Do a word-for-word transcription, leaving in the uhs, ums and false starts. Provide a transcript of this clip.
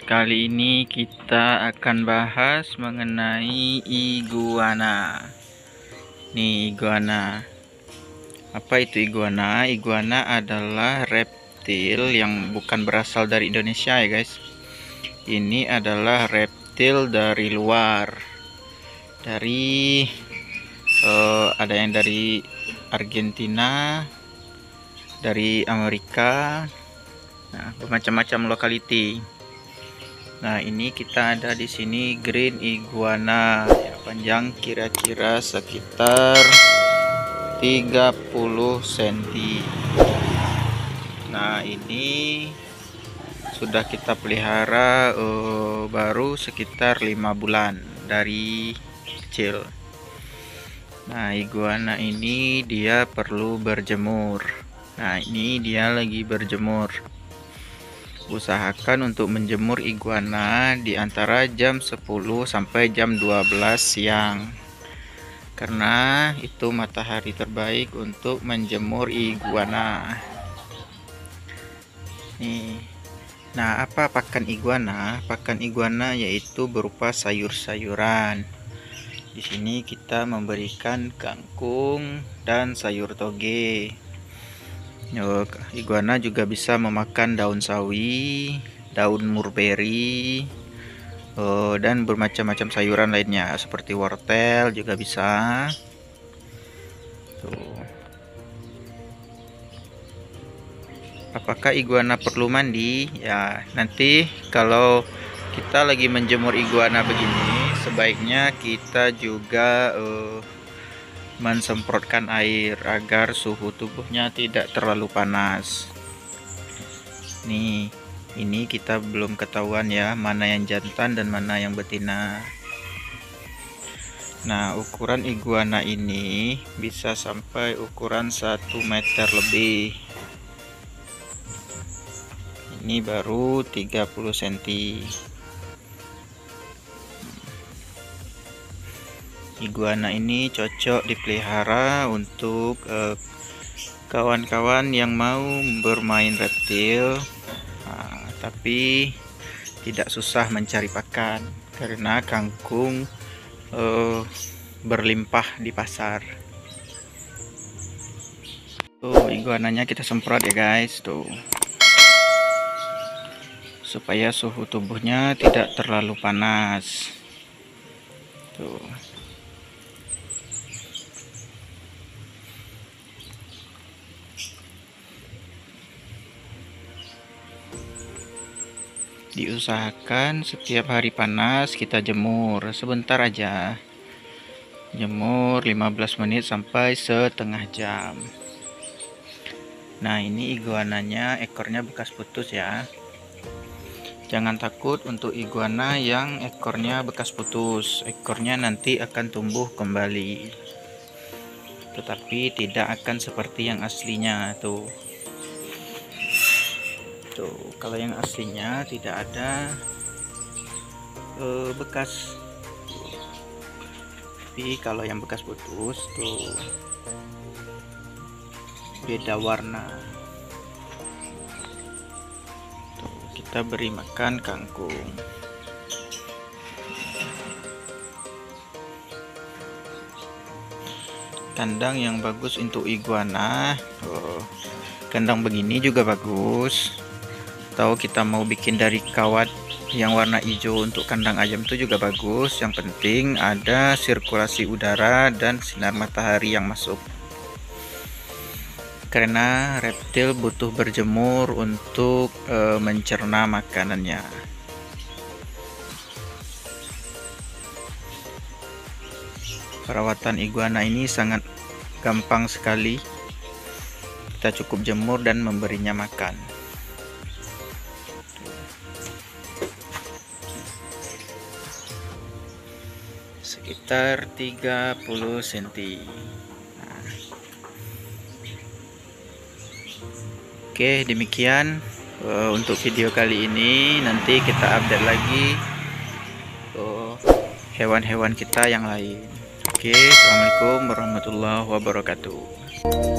Kali ini kita akan bahas mengenai iguana. Nih, iguana. Apa itu iguana? Iguana adalah reptil yang bukan berasal dari Indonesia ya guys. Ini adalah reptil dari luar. Dari uh, ada yang dari Argentina, dari Amerika. Nah, bermacam-macam lokality. Nah, ini kita ada di sini green iguana, ya, panjang kira-kira sekitar tiga puluh sentimeter. Nah, ini sudah kita pelihara uh, baru sekitar lima bulan dari kecil. Nah, iguana ini dia perlu berjemur. Nah, ini dia lagi berjemur. Usahakan untuk menjemur iguana di antara jam sepuluh sampai jam dua belas siang, karena itu matahari terbaik untuk menjemur iguana. Nih. Nah, apa pakan iguana? Pakan iguana yaitu berupa sayur-sayuran. Di sini kita memberikan kangkung dan sayur toge. Iguana juga bisa memakan daun sawi, daun mulberry, dan bermacam-macam sayuran lainnya seperti wortel juga bisa. Tuh. Apakah iguana perlu mandi? Ya, nanti kalau kita lagi menjemur iguana begini, sebaiknya kita juga uh, mensemprotkan air agar suhu tubuhnya tidak terlalu panas. Nih, ini kita belum ketahuan ya mana yang jantan dan mana yang betina. Nah, ukuran iguana ini bisa sampai ukuran satu meter lebih. Ini baru tiga puluh sentimeter. Iguana ini cocok dipelihara untuk kawan-kawan uh, yang mau bermain reptil, nah, tapi tidak susah mencari pakan karena kangkung uh, berlimpah di pasar. Tuh, iguananya kita semprot ya guys, tuh, supaya suhu tubuhnya tidak terlalu panas. Tuh. Diusahakan setiap hari panas kita jemur sebentar aja, jemur lima belas menit sampai setengah jam. Nah, ini iguananya ekornya bekas putus ya. Jangan takut untuk iguana yang ekornya bekas putus, ekornya nanti akan tumbuh kembali, tetapi tidak akan seperti yang aslinya. Tuh Tuh, kalau yang aslinya tidak ada eh, bekas, tapi kalau yang bekas putus tuh beda warna. Tuh, kita beri makan kangkung. Kandang yang bagus untuk iguana, oh, kandang begini juga bagus. Atau kita mau bikin dari kawat yang warna hijau untuk kandang ayam itu juga bagus. Yang penting ada sirkulasi udara dan sinar matahari yang masuk, karena reptil butuh berjemur untuk e, mencerna makanannya. Perawatan iguana ini sangat gampang sekali. Kita cukup jemur dan memberinya makan. Sekitar tiga puluh sentimeter. Nah. Oke, demikian uh, untuk video kali ini. Nanti kita update lagi hewan-hewan uh, kita yang lain. Oke, assalamualaikum warahmatullahi wabarakatuh.